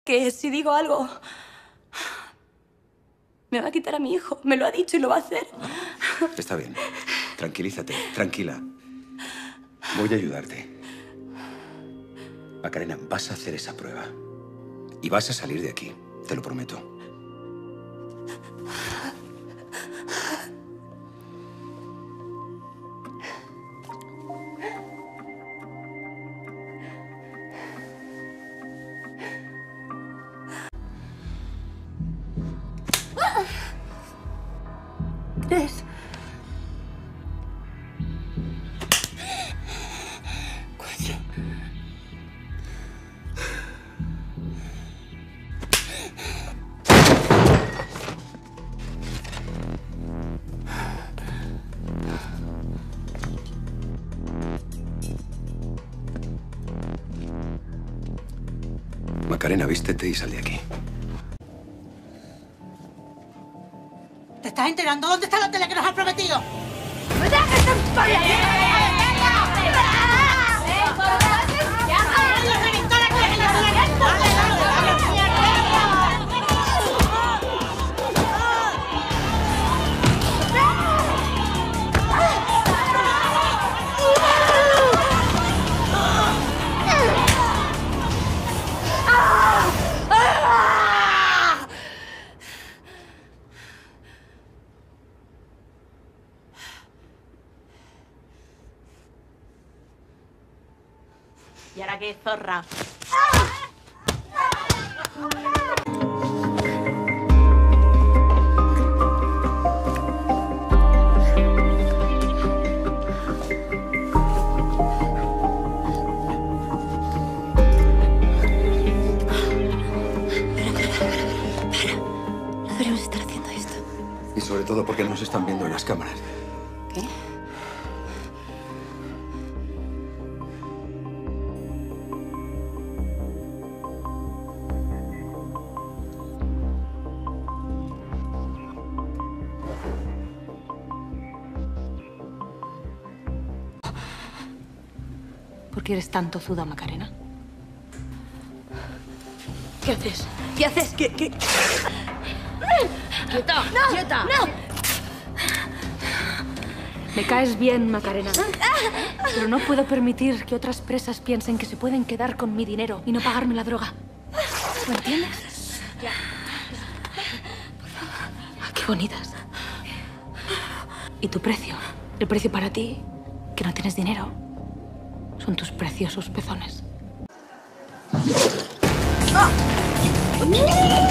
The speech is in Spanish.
Que si digo algo, me va a quitar a mi hijo. Me lo ha dicho y lo va a hacer. Está bien. Tranquilízate. Tranquila. Voy a ayudarte. Macarena, vas a hacer esa prueba. Y vas a salir de aquí. Te lo prometo. ¿Tres? Cuatro. Macarena, vístete y sal de aquí. ¿Te estás enterando? ¿Dónde está la tele que nos has prometido? ¿Y ahora qué, zorra? No deberíamos estar haciendo esto. Y sobre todo porque nos están viendo en las cámaras. ¿Qué? ¿Por qué eres tan tozuda, Macarena? ¿Qué haces? ¿Qué haces? ¿Qué? ¡Quieta! ¡No! ¡Quieta! ¡No! Me caes bien, Macarena. Pero no puedo permitir que otras presas piensen que se pueden quedar con mi dinero y no pagarme la droga. ¿Lo entiendes? Ya. Qué bonitas. ¿Y tu precio? El precio para ti, que no tienes dinero, son tus preciosos pezones. ¡Ah!